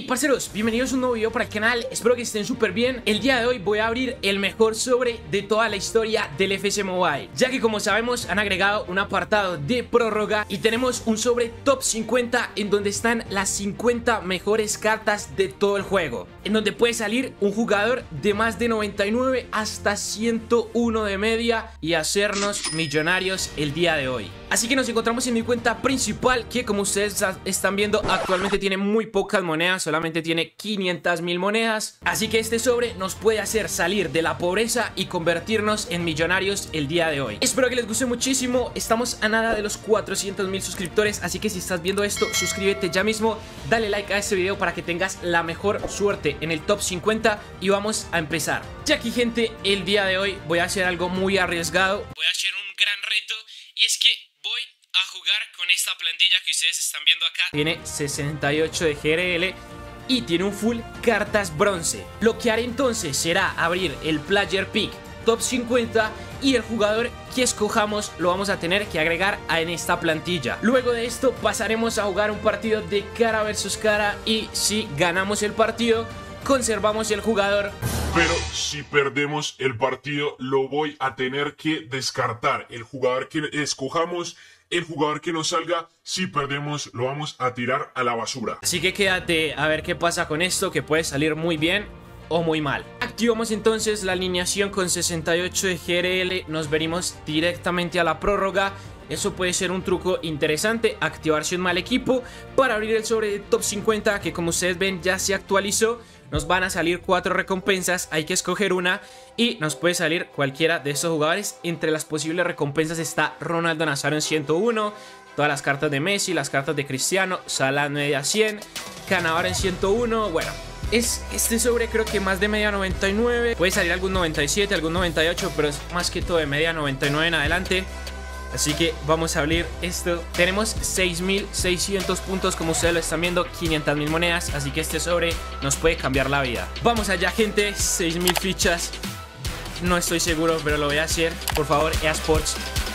parceros, bienvenidos a un nuevo video para el canal, espero que estén súper bien. El día de hoy voy a abrir el mejor sobre de toda la historia del FC Mobile, ya que como sabemos han agregado un apartado de prórroga y tenemos un sobre top 50 en donde están las 50 mejores cartas de todo el juego, en donde puede salir un jugador de más de 99 hasta 101 de media y hacernos millonarios el día de hoy. Así que nos encontramos en mi cuenta principal, que como ustedes están viendo actualmente tiene muy pocas monedas, solamente tiene 500.000 monedas. Así que este sobre nos puede hacer salir de la pobreza y convertirnos en millonarios el día de hoy. Espero que les guste muchísimo, estamos a nada de los 400.000 suscriptores, así que si estás viendo esto, suscríbete ya mismo, dale like a este video para que tengas la mejor suerte en el top 50 y vamos a empezar. Ya aquí, gente, el día de hoy voy a hacer algo muy arriesgado, voy a hacer un gran reto y es que voy a jugar con esta plantilla que ustedes están viendo acá. Tiene 68 de GRL y tiene un full cartas bronce. Lo que haré entonces será abrir el Player Pick top 50 y el jugador que escojamos lo vamos a tener que agregar en esta plantilla. Luego de esto pasaremos a jugar un partido de cara versus cara y si ganamos el partido conservamos el jugador. Pero si perdemos el partido lo voy a tener que descartar. El jugador que escojamos, el jugador que nos salga, si perdemos lo vamos a tirar a la basura. Así que quédate a ver qué pasa con esto, que puede salir muy bien o muy mal. Activamos entonces la alineación con 68 de GRL, nos venimos directamente a la prórroga. Eso puede ser un truco interesante, activarse un mal equipo para abrir el sobre de top 50, que como ustedes ven ya se actualizó. Nos van a salir 4 recompensas, hay que escoger una y nos puede salir cualquiera de estos jugadores. Entre las posibles recompensas está Ronaldo Nazario en 101, todas las cartas de Messi, las cartas de Cristiano, Salah media 100, Cannavaro en 101, bueno. Este sobre creo que más de media 99, puede salir algún 97, algún 98, pero es más que todo de media 99 en adelante. Así que vamos a abrir esto. Tenemos 6.600 puntos, como ustedes lo están viendo, 500.000 monedas. Así que este sobre nos puede cambiar la vida. Vamos allá, gente, 6.000 fichas. No estoy seguro, pero lo voy a hacer. Por favor, EA Sports,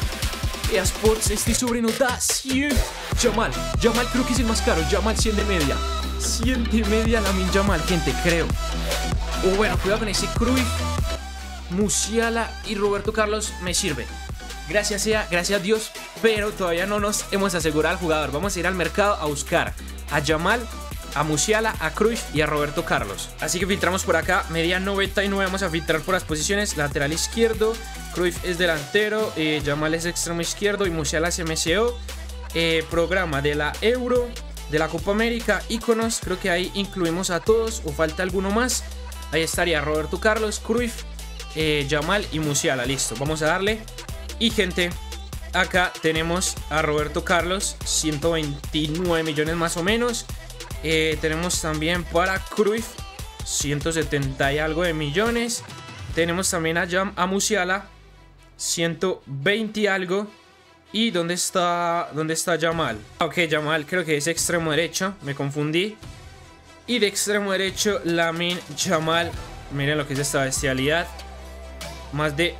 este sobre nos da 100. Yamal creo que es el más caro. Yamal 100 de media. 100 de media Lamine Yamal, gente, creo. O bueno, cuidado con ese Cruyff, Musiala y Roberto Carlos, me sirve. Gracias a Dios, pero todavía no nos hemos asegurado al jugador. Vamos a ir al mercado a buscar a Yamal, a Musiala, a Cruyff y a Roberto Carlos. Así que filtramos por acá, media 99, vamos a filtrar por las posiciones. Lateral izquierdo, Cruyff es delantero, Yamal es extremo izquierdo y Musiala es MCO. Programa de la Euro, de la Copa América, iconos, creo que ahí incluimos a todos o falta alguno más. Ahí estaría Roberto Carlos, Cruyff, Yamal y Musiala, listo, vamos a darle. Y gente, acá tenemos a Roberto Carlos, 129 millones más o menos. Tenemos también para Cruyff, 170 y algo de millones. Tenemos también a Musiala, 120 y algo. ¿Y dónde está Yamal? Ok, Yamal creo que es extremo derecho, me confundí. Y de extremo derecho, Lamine Yamal. Miren lo que es esta bestialidad. Más de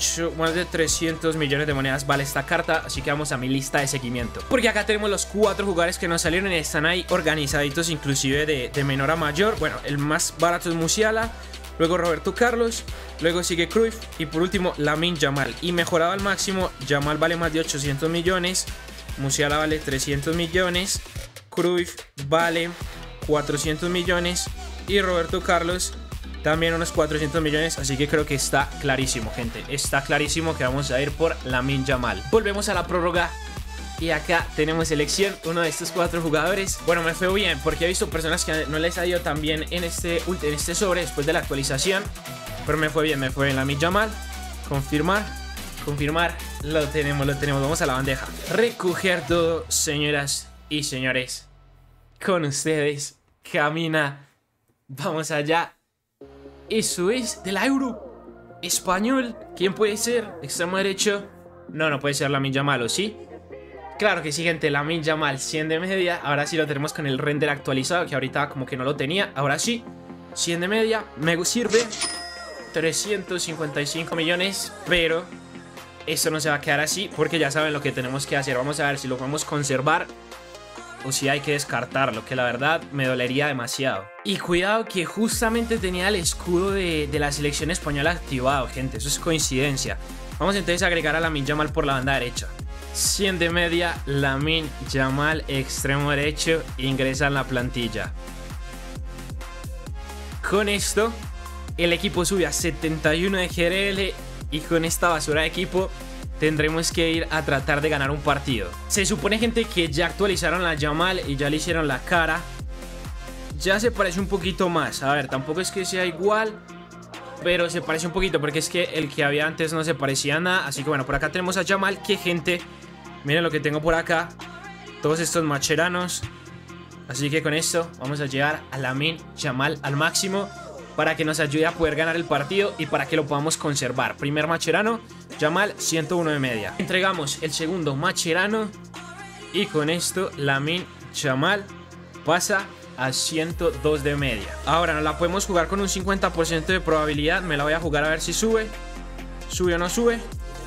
300 millones de monedas vale esta carta, así que vamos a mi lista de seguimiento. Porque acá tenemos los 4 jugadores que nos salieron y están ahí organizaditos, inclusive de menor a mayor. Bueno, el más barato es Musiala, luego Roberto Carlos, luego sigue Cruyff y por último Lamine Yamal. Y mejorado al máximo, Yamal vale más de 800 millones, Musiala vale 300 millones, Cruyff vale 400 millones y Roberto Carlos también unos 400 millones, así que creo que está clarísimo, gente. Está clarísimo que vamos a ir por Lamine Yamal. Volvemos a la prórroga y acá tenemos elección, uno de estos 4 jugadores. Bueno, me fue bien porque he visto personas que no les ha ido tan bien en este sobre después de la actualización. Pero me fue bien, Lamine Yamal. Confirmar, lo tenemos. Vamos a la bandeja. Recoger todo, señoras y señores. Con ustedes, Camina. Vamos allá. Eso es de la Euro. Español. ¿Quién puede ser? Extremo derecho. No puede ser Lamine Yamal, ¿o sí? Claro que sí, gente. Lamine Yamal, 100 de media. Ahora sí lo tenemos con el render actualizado, que ahorita como que no lo tenía. Ahora sí, 100 de media. Me sirve. 355 millones. Pero esto no se va a quedar así, porque ya saben lo que tenemos que hacer. Vamos a ver si lo podemos conservar. o si hay que descartarlo, que la verdad me dolería demasiado. Y cuidado que justamente tenía el escudo de la selección española activado, gente, eso es coincidencia. Vamos entonces a agregar a Lamine Yamal por la banda derecha. 100 de media, Lamine Yamal, extremo derecho, ingresa en la plantilla. Con esto, el equipo sube a 71 de GRL y con esta basura de equipo tendremos que ir a tratar de ganar un partido. Se supone, gente, que ya actualizaron la Yamal y ya le hicieron la cara. Ya se parece un poquito más. A ver, tampoco es que sea igual, pero se parece un poquito, porque es que el que había antes no se parecía a nada. Así que bueno, por acá tenemos a Yamal, que gente, miren lo que tengo por acá. Todos estos macheranos. Así que con esto vamos a llevar a Lamine Yamal al máximo para que nos ayude a poder ganar el partido y para que lo podamos conservar. Primer macherano, Yamal, 101 de media. Entregamos el segundo macherano y con esto Lamine Yamal pasa a 102 de media. Ahora no la podemos jugar con un 50% de probabilidad. Me la voy a jugar a ver si sube. ¿Sube o no sube?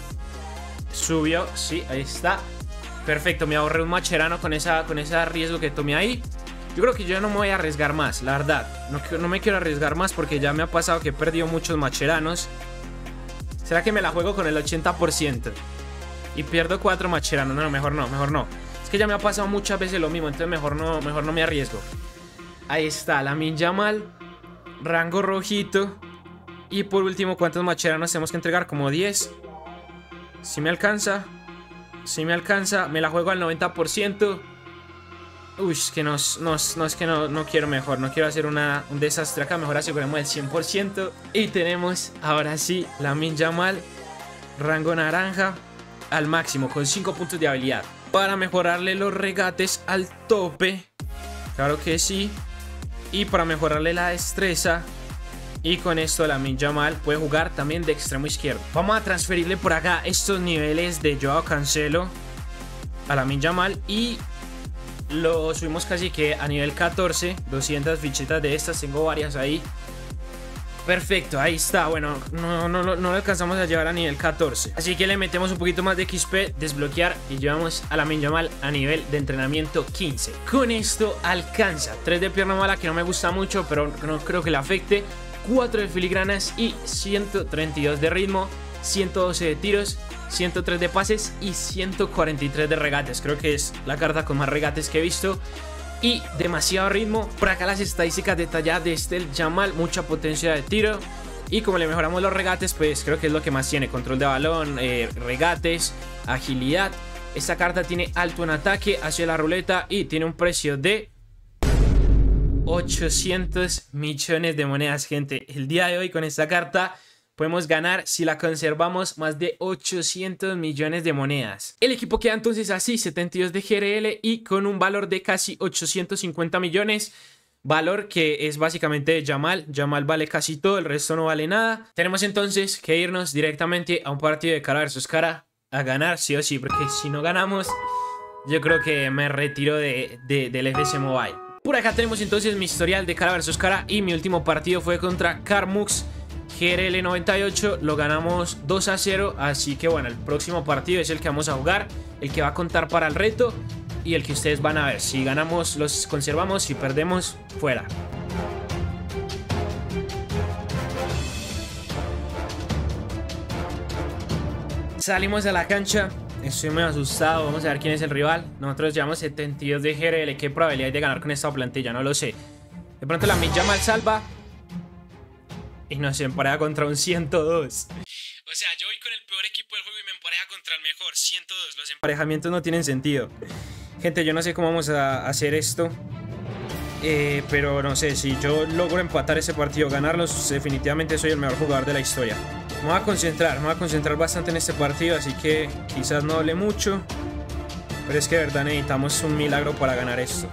Subió, sí, ahí está. Perfecto, me ahorré un macherano con ese riesgo que tomé ahí. Yo creo que yo no me voy a arriesgar más, la verdad. No me quiero arriesgar más porque ya me ha pasado que he perdido muchos macheranos. ¿Será que me la juego con el 80%? Y pierdo 4 macheranos. No, mejor no, mejor no. Es que ya me ha pasado muchas veces lo mismo, entonces mejor no me arriesgo. Ahí está, Lamine Yamal, rango rojito. Y por último, ¿cuántos macheranos tenemos que entregar? Como 10. Si me alcanza. Si me alcanza, me la juego al 90%. Uy, es que no quiero mejor. No quiero hacer un desastre acá. Mejor aseguremos el 100%. Y tenemos, ahora sí, Lamine Yamal, rango naranja, al máximo, con 5 puntos de habilidad. Para mejorarle los regates al tope. Claro que sí. Y para mejorarle la destreza. Y con esto Lamine Yamal puede jugar también de extremo izquierdo. Vamos a transferirle por acá estos niveles de Joao Cancelo a Lamine Yamal y lo subimos casi que a nivel 14. 200 fichitas de estas, tengo varias ahí. Perfecto, ahí está. Bueno, no lo alcanzamos a llevar a nivel 14. Así que le metemos un poquito más de XP, desbloquear, y llevamos a Lamine Yamal a nivel de entrenamiento 15. Con esto alcanza 3 de pierna mala, que no me gusta mucho, pero no creo que le afecte. 4 de filigranas y 132 de ritmo, 112 de tiros, 103 de pases y 143 de regates. Creo que es la carta con más regates que he visto. Y demasiado ritmo. Por acá las estadísticas detalladas de este Yamal. Mucha potencia de tiro. Y como le mejoramos los regates, pues creo que es lo que más tiene. Control de balón, regates, agilidad. Esta carta tiene alto en ataque, hacia la ruleta y tiene un precio de 800 millones de monedas, gente. El día de hoy con esta carta podemos ganar, si la conservamos, más de 800 millones de monedas. El equipo queda entonces así, 72 de GRL y con un valor de casi 850 millones. Valor que es básicamente de Yamal. Yamal vale casi todo, el resto no vale nada. Tenemos entonces que irnos directamente a un partido de cara versus cara a ganar sí o sí, porque si no ganamos, yo creo que me retiro del FC Mobile. Por acá tenemos entonces mi historial de cara versus cara y mi último partido fue contra Carmux GRL 98, lo ganamos 2-0, así que bueno, el próximo partido es el que vamos a jugar, el que va a contar para el reto y el que ustedes van a ver. Si ganamos los conservamos, si perdemos, fuera. Salimos a la cancha. Estoy muy asustado, vamos a ver quién es el rival. Nosotros llevamos 72 de GRL. ¿Qué probabilidad hay de ganar con esta plantilla? No lo sé. De pronto Lamine Yamal salva y nos empareja contra un 102. O sea, yo voy con el peor equipo del juego y me empareja contra el mejor, 102. Los emparejamientos no tienen sentido. Gente, yo no sé cómo vamos a hacer esto, pero no sé, si yo logro empatar ese partido, ganarlos, definitivamente soy el mejor jugador de la historia. Me voy a concentrar bastante en este partido, así que quizás no hable mucho, pero es que de verdad necesitamos un milagro para ganar esto.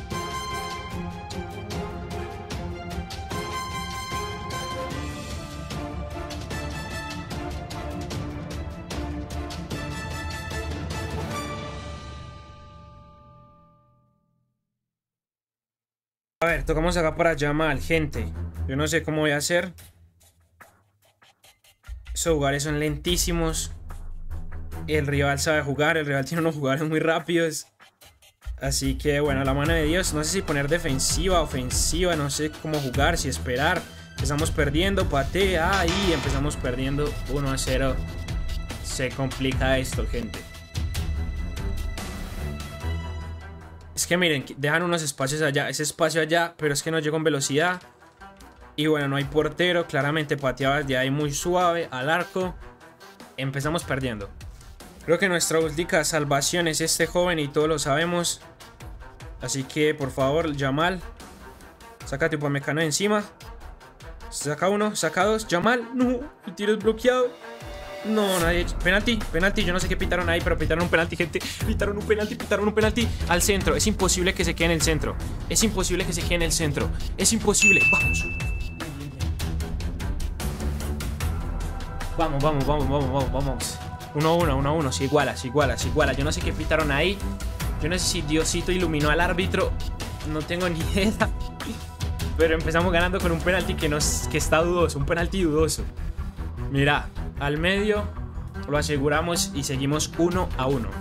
A ver, tocamos acá para Yamal, gente. Yo no sé cómo voy a hacer. Esos jugadores son lentísimos. El rival sabe jugar, el rival tiene unos jugadores muy rápidos. Así que bueno, la mano de Dios, no sé si poner defensiva, ofensiva, no sé cómo jugar, si esperar. Empezamos perdiendo, patea y empezamos perdiendo 1-0. Se complica esto, gente. Es que miren, dejan unos espacios allá, ese espacio allá, pero es que no llego en velocidad. Y bueno, no hay portero, claramente pateaba de ahí muy suave al arco. Empezamos perdiendo. Creo que nuestra única salvación es este joven y todos lo sabemos. Así que por favor, Yamal, sácate Upamecano encima. Saca uno, saca dos, Yamal, no, el tiro es bloqueado. No, nadie. Penalti, penalti. Yo no sé qué pitaron ahí, pero pitaron un penalti, gente. Pitaron un penalti al centro. Es imposible que se quede en el centro. Es imposible que se quede en el centro. Es imposible. Vamos. Vamos. 1-1. Se iguala. Yo no sé qué pitaron ahí. Yo no sé si Diosito iluminó al árbitro. No tengo ni idea. Pero empezamos ganando con un penalti que está dudoso. Un penalti dudoso. Mira, al medio lo aseguramos y seguimos 1-1.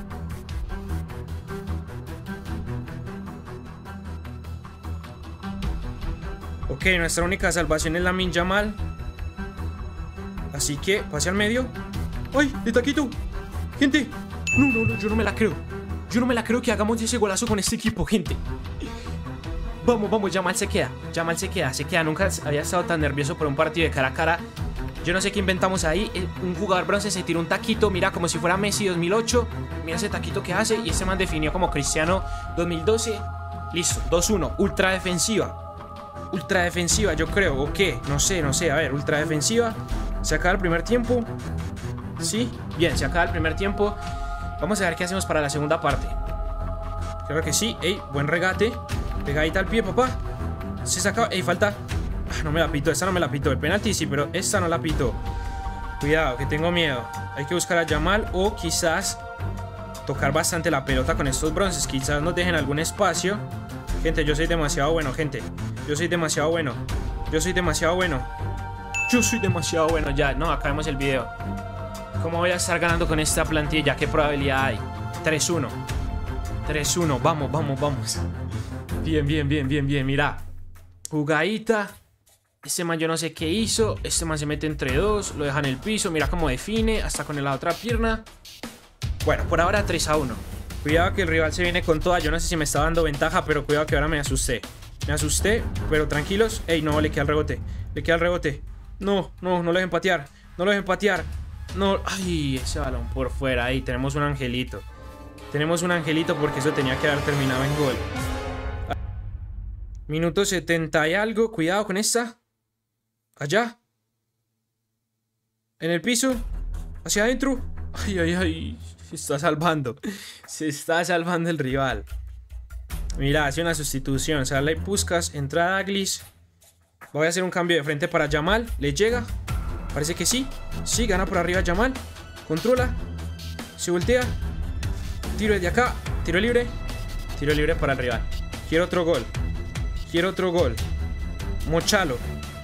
Ok, nuestra única salvación es Lamine Yamal. Así que pase al medio. ¡Ay! ¡De taquito! ¡Gente! No, yo no me la creo. Yo no me la creo que hagamos ese golazo con este equipo, gente. Vamos, Yamal se queda. Nunca había estado tan nervioso por un partido de cara a cara. Yo no sé qué inventamos ahí. Un jugador bronce se tiró un taquito, mira, como si fuera Messi 2008. Mira ese taquito que hace. Y este man definió como Cristiano 2012. Listo, 2-1. Ultra defensiva, yo creo. ¿O qué? No sé. A ver, ultra defensiva. Se acaba el primer tiempo. Sí, bien, se acaba el primer tiempo. Vamos a ver qué hacemos para la segunda parte. Creo que sí. Ey, buen regate. Pegadita al pie, papá. Se saca. Ey, falta. No me la pito, esta no me la pito. El penalti sí, pero esta no la pito. Cuidado, que tengo miedo. Hay que buscar a Yamal o quizás tocar bastante la pelota con estos bronces. Quizás nos dejen algún espacio. Gente, yo soy demasiado bueno, gente. Yo soy demasiado bueno. Ya, no, acabemos el video. ¿Cómo voy a estar ganando con esta plantilla? ¿Qué probabilidad hay? 3-1. Vamos. Bien. Mira. Jugadita. Este man yo no sé qué hizo. Este man se mete entre dos. Lo deja en el piso. Mira cómo define. Hasta con la otra pierna. Bueno, por ahora 3-1. Cuidado que el rival se viene con toda. Yo no sé si me está dando ventaja, pero cuidado que ahora me asusté. Pero tranquilos. Ey, no, le queda el rebote. No lo dejen patear. No. Ay, ese balón por fuera. Ahí tenemos un angelito. Porque eso tenía que haber terminado en gol. Minuto 70 y algo. Cuidado con esta. Allá. En el piso. Hacia adentro. Ay. Se está salvando el rival. Mira, hace una sustitución. Sale Puskas. Entra Daglis. Voy a hacer un cambio de frente para Yamal. ¿Le llega? Parece que sí. Sí, gana por arriba Yamal. Controla. Se voltea. Tiro desde acá. Tiro libre para el rival. Quiero otro gol. Mochalo,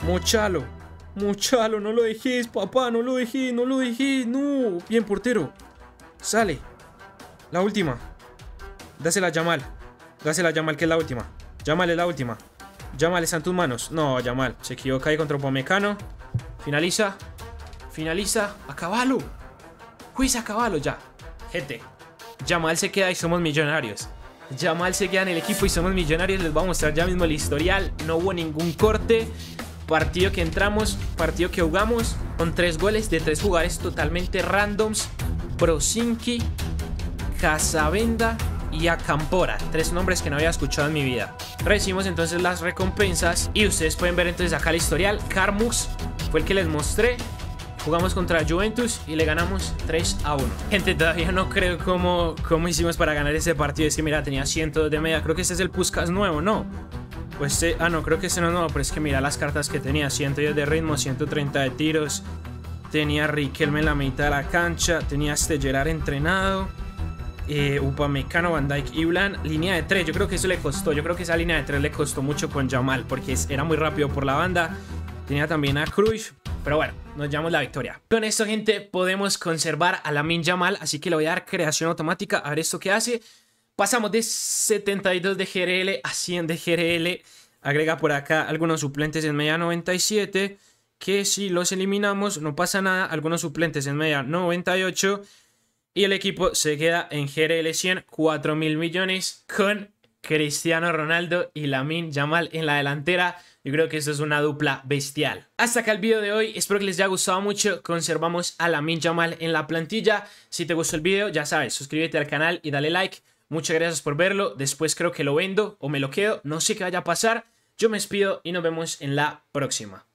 no lo dejes, papá, no lo dejes. No, bien, portero. Sale. La última. Dásela a Yamal, que es la última. Yamal es la última. Yamal está en tus manos. No, Yamal, se equivoca ahí contra Upamecano. Finaliza. A caballo. Juiz a caballo ya. Gente, Yamal se queda y somos millonarios. Yamal se queda en el equipo y somos millonarios. Les voy a mostrar ya mismo el historial. No hubo ningún corte. Partido que entramos, partido que jugamos, con 3 goles de 3 jugadores totalmente randoms. Brosinski, Casavenda y Acampora. 3 nombres que no había escuchado en mi vida. Recibimos entonces las recompensas y ustedes pueden ver entonces acá el historial. Carmux fue el que les mostré. Jugamos contra Juventus y le ganamos 3-1. Gente, todavía no creo cómo hicimos para ganar ese partido. Es que mira, tenía 102 de media. Creo que este es el Puskas nuevo, ¿no? Pues no, creo que este no es nuevo. Pero es que mira las cartas que tenía. 110 de ritmo, 130 de tiros. Tenía Riquelme en la mitad de la cancha. Tenía Gerard entrenado. Upamecano, Van Dijk y Blan. Línea de 3, yo creo que eso le costó. Yo creo que esa línea de 3 le costó mucho con Yamal, porque era muy rápido por la banda. Tenía también a Cruyff. Pero bueno, nos llevamos la victoria. Con esto, gente, podemos conservar a Lamine Yamal. Así que le voy a dar creación automática. A ver esto que hace. Pasamos de 72 de GRL a 100 de GRL. Agrega por acá algunos suplentes en media 97, que si los eliminamos no pasa nada. Algunos suplentes en media 98 y el equipo se queda en GRL 100, 4.000 millones con Cristiano Ronaldo y Lamine Yamal en la delantera. Yo creo que esto es una dupla bestial. Hasta acá el video de hoy, espero que les haya gustado mucho. Conservamos a Lamine Yamal en la plantilla. Si te gustó el video, ya sabes, suscríbete al canal y dale like. Muchas gracias por verlo. Después creo que lo vendo o me lo quedo, no sé qué vaya a pasar. Yo me despido y nos vemos en la próxima.